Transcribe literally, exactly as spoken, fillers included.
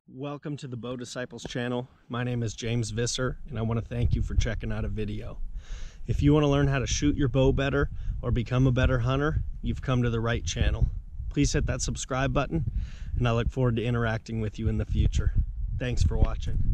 Welcome to the Bow Disciples channel. My name is James Visser, and I want to thank you for checking out a video. If you want to learn how to shoot your bow better or become a better hunter, you've come to the right channel. Please hit that subscribe button, and I look forward to interacting with you in the future. Thanks for watching.